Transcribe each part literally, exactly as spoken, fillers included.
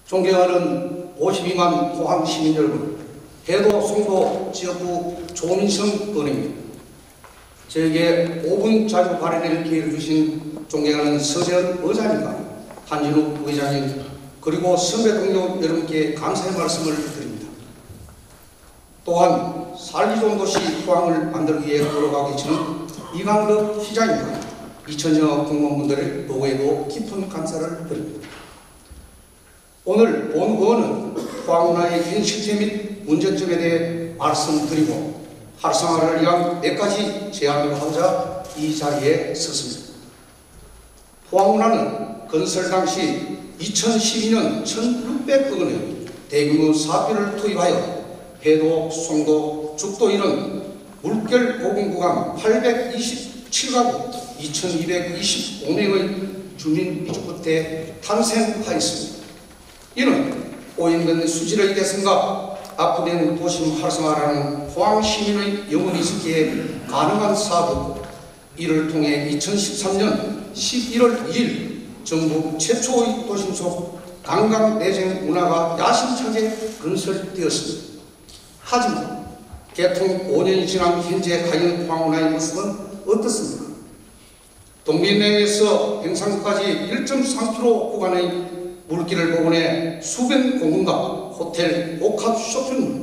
존경하는 오십이만 포항 시민 여러분, 해도 송도 지역구 조민성 의원입니다. 저에게 오 분 자유 발언을 기회를 주신 존경하는 서재현 의장님과 한진욱 의장님, 그리고 선배 동료 여러분께 감사의 말씀을 드립니다. 또한 살기 좋은 도시 포항을 만들기 위해 걸어가고 계시는 이강덕 시장님과 이천여 공무원분들의 노고에도 깊은 감사를 드립니다. 오늘 본 의원은 포항문화의 현 실태 및 문제점에 대해 말씀드리고 활성화를 위한 몇 가지 제안을 하고자 이 자리에 섰습니다. 포항문화는 건설 당시 이천십이 년 천육백억 원의 대규모 사업비를 투입하여 해도, 송도, 죽도 이런 물결 보건 구간 팔백이십칠 가구 이천이백이십오 명의 주민 이주 끝에 탄생하였습니다. 이는 오인근 수질의 개선과 앞으로는 도심 활성화라는 포항 시민의 영원히 있기에 가능한 사업이고, 이를 통해 이천십삼 년 십일월 이일 전국 최초의 도심 속 관광 내생 문화가 야심차게 건설되었습니다. 하지만 개통 오 년이 지난 현재 과연 포항문화의 모습은 어떻습니까? 동민내에서 행상까지 일 점 삼 킬로미터 구간의 물길을 복원해 수변 공원과 호텔, 옥합 쇼핑몰,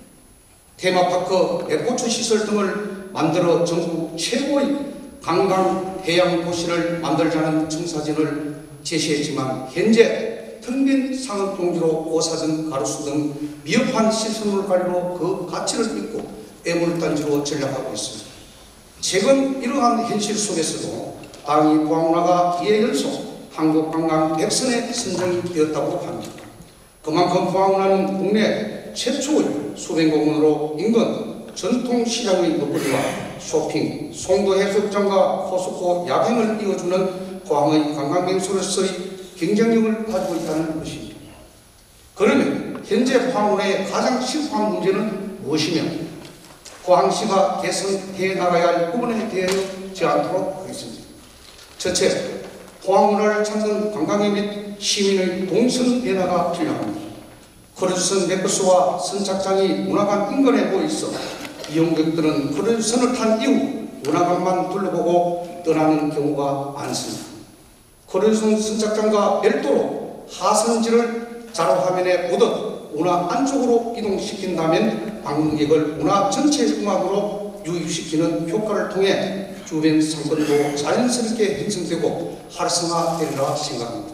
테마파크, 백호초 시설 등을 만들어 전국 최고의 관광 해양 도시를 만들자는 청사진을 제시했지만, 현재 텅 빈 상업동지로 오사전, 가로수 등 미흡한 시설물 관리로 그 가치를 잊고 애물단지로 전락하고 있습니다. 최근 이러한 현실 속에서도 당이 포항문화가 이해 열소 한국관광 백선에 선정이 되었다고 합니다. 그만큼 포항문화는 국내 최초의 수변공원으로 인근 전통시장의 먹거리와 쇼핑, 송도 해수욕장과 호수코 야경을 이어주는 포항의 관광명소로서의 경쟁력을 가지고 있다는 것입니다. 그러면 현재 포항문화의 가장 심각한 문제는 무엇이며 포항시가 개선해 나가야 할 부분에 대하지 않도록 하겠습니다. 첫째, 포항문화를 찾는 관광객 및 시민의 동선 변화가 필요합니다. 크루즈선 네커스와 선착장이 문화관 인근에 모여 있어 이용객들은 크루즈선을 탄 이후 문화관만 둘러보고 떠나는 경우가 많습니다. 크루즈선 선착장과 별도로 하선지를 자료화면에 보듯 문화 안쪽으로 이동시킨다면 방문객을 문화 전체 음악으로 유입시키는 효과를 통해 주변 상권도 자연스럽게 형성되고 활성화되리라 생각합니다.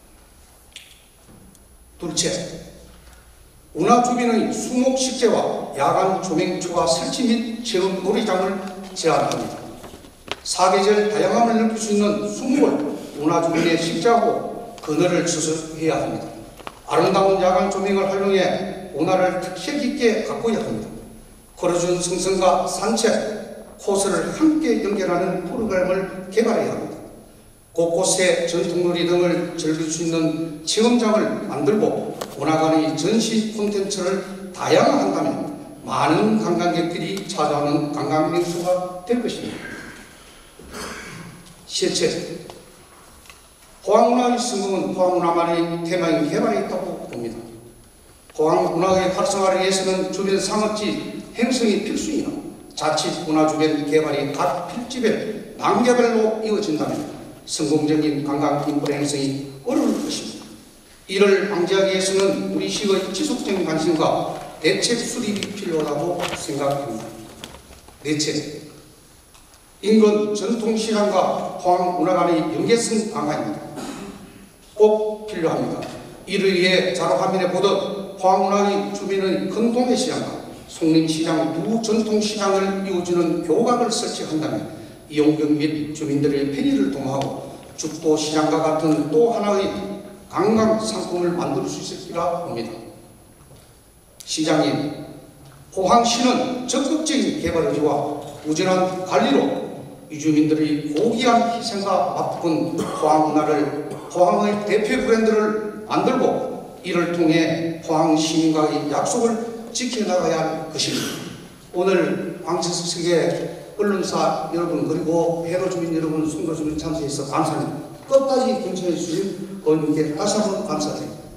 둘째, 문화 주변의 수목 식재와 야간 조명 초과 설치 및 체험 놀이장을 제한합니다. 사계절 다양함을 느낄 수 있는 수목을 문화 주변에 식재하고 그늘을 수술해야 합니다. 아름다운 야간 조명을 활용해 문화를 특색 있게 가꿔야 합니다. 크루즈 승선과 산책, 코스를 함께 연결하는 프로그램을 개발해야 합니다. 곳곳에 전통놀이 등을 즐길 수 있는 체험장을 만들고 문화관의 전시 콘텐츠를 다양화한다면 많은 관광객들이 찾아오는 관광명소가 될 것입니다. 셋째, 포항문화의 성공은 포항문화만의 테마인 개발에 있다고 봅니다. 포항문화의 활성화를 위해서는 주변 상업지 행성이 필수이나 자칫 문화주변 개발이 각 필지별 단계별로 이어진다면 성공적인 관광 인프라 형성이 어려울 것입니다. 이를 방지하기 위해서는 우리 시의 지속적인 관심과 대책 수립이 필요하다고 생각합니다. 넷째, 인근 전통시장과 포항문화관의 연계성 강화입니다. 꼭 필요합니다. 이를 위해 자료화면에 보듯 포항문화의 주변의 큰 동해시장과 송림시장 두 전통시장을 이어주는 교각을 설치한다면 이용객 및 주민들의 편의를 도모하고 죽도시장과 같은 또 하나의 관광 상품을 만들 수 있을까 봅니다. 시장님, 포항시는 적극적인 개발 의지와 우전한 관리로 이주민들의 고귀한 희생과 맞붙은 포항문화를 포항의 대표 브랜드를 만들고 이를 통해 포항 시민과의 약속을 지켜나가야 할 것입니다. 오늘 광천석의 언론사 여러분, 그리고 해도 주민 여러분, 송도 주민 참석해서 감사합니다. 끝까지 경청해 주신 의원님께 다시 한번 감사드립니다.